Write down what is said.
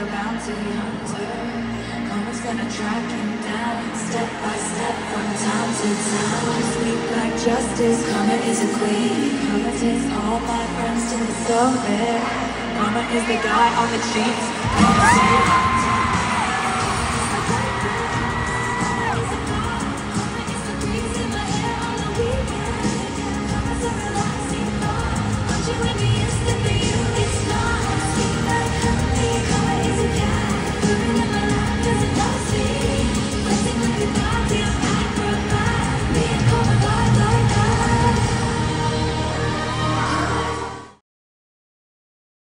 a bounty hunter. Karma's gonna track him down, step by step, from town to town. Sweet like justice, karma is a queen. Karma takes all my friends to the soul. Karma is the guy on the cheats.